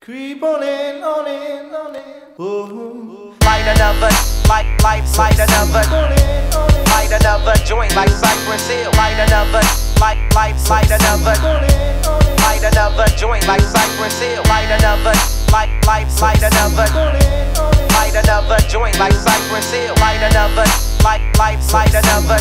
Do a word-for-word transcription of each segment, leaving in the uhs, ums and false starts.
Creep on in, on in, on in. Ooh. Light another, light, light, light another, light another joint like Cypress Hill. Light another, light, light, light another, light another joint like Cypress Hill. Light another, light, light, light another, light another joint like Cypress Hill. Light another, light, light, light another,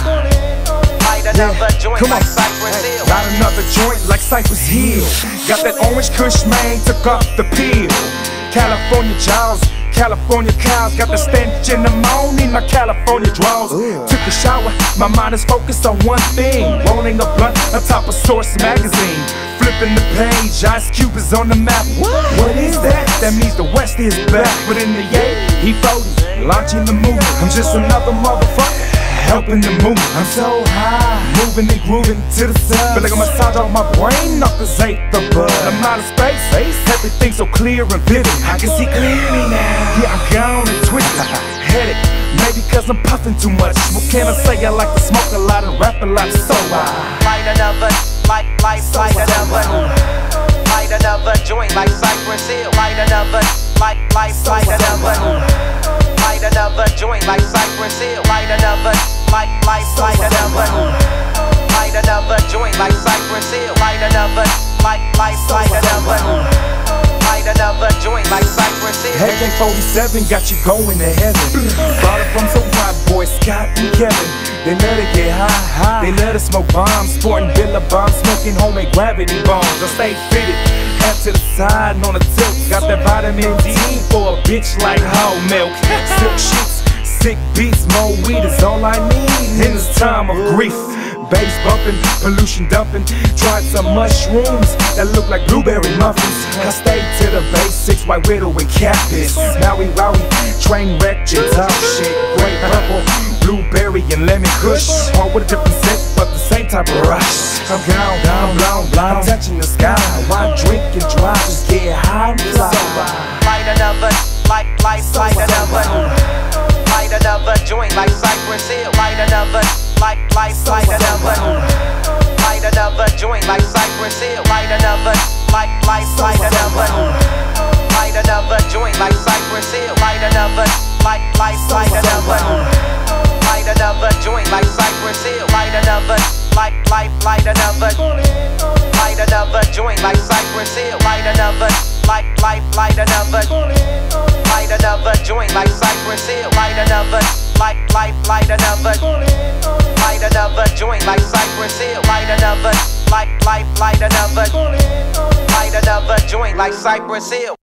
light another joint like Cypress Hill. Light another joint like Cypress Hill. Got that orange kush, man, took off the peel. California jaws, California cows, got the stench in the morning, my California draws. Took a shower, my mind is focused on one thing. Rolling a blunt on top of Source magazine. Flipping the page, Ice Cube is on the map. What, what is that? That means the West is back. But in the eight, he floating, launching the movement. I'm just another motherfucker, helping the movement. I'm so high, moving and grooving to the sun. Feel like a massage on my brain, knuckles ain't the bud. I'm out of space, everything's so clear and vivid. I can see clearly now. Yeah, I'm gone and twisted, headed. Maybe cause I'm puffing too much. What can I say? I like to smoke a lot and rap a lot, so I light another, light, light, light another, light another joint like Cypress Hill. Light another, light, light, light another, light another joint like Cypress Hill. Light another, light, light, light another, light another joint like Cypress Hill. Light another, light, light, light another, light another joint like Cypress Hill. A K forty-seven got you going to heaven. Brought it from some white boys, Scott and Kevin. They let it get high, high. They let us smoke bombs, sporting Billabong, smoking homemade gravity bombs. I stay fitted, hat to the side and on the tilt. Got that vitamin D for a bitch like whole milk. Silk sheets, sick beats, more weed is all I need in this time of grief. Bass bumping, pollution dumping. Tried some mushrooms that look like blueberry muffins. I stayed to the basics, white widow and cactus. Maui Wowie, train wreck, top shit. Great purple, blueberry and lemon kush. All with a different scent, but the same type of rush. I'm gone, down, blown, blind. I'm touching the sky. Why drink and drive? Just get high and fly. Light another, light, light, light another, light another joint like Cypress Hill. Light another, light, light, light another, light another joint like Cypress Hill. Light another, light, light, light another, light another joint like Cypress Hill. Light another, light, light, light another, light another joint like Cypress Hill. Light another, light, light, light another, light another joint like Cypress Hill. Light another, light, light, light another, light another joint like Cypress Hill. Light another, light, light, light another, light another joint like Cypress Hill. Light another, light, light, light another, light another joint like Cypress Hill.